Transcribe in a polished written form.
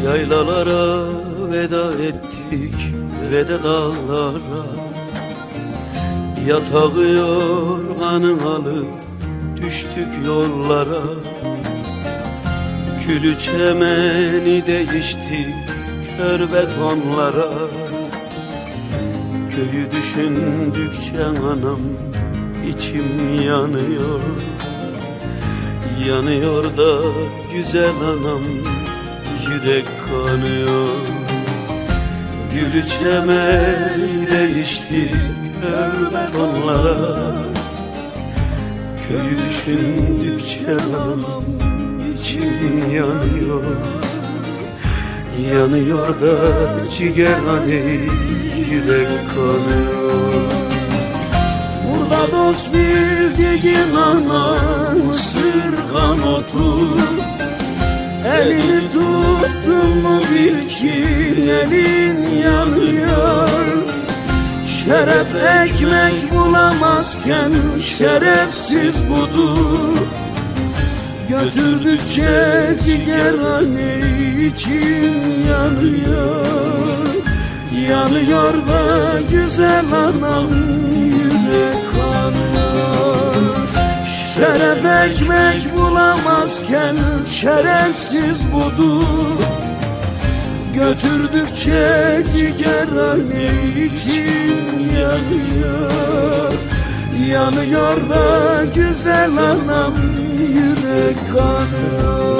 Yaylalara veda ettik ve de dağlara, yatağı yorganın alıp düştük yollara. Külü çemeni değiştik kör betonlara. Köyü düşündükçe anam içim yanıyor. Yanıyor da güzel anam, yürek kanıyor. Gülü çemeni değiştik kör betonlara. Köyü düşündükçe anam içim yanıyor. Yanıyor da ciğerhane, yürek kanıyor. Burada dost bildiğin anan ısırgan otu. Elini tuttun mu bil ki elin yanıyor. Şeref ekmek bulamazken şerefsiz budur. Götürdükçe ciğerhane için yanıyor. Yanıyor da güzel anam, yürek kanıyor. Şeref ekmek bulamazken şerefsiz budur. Götürdükçe ciğerhane için yanıyor. Yanıyor da güzel anam, yürek kanıyor.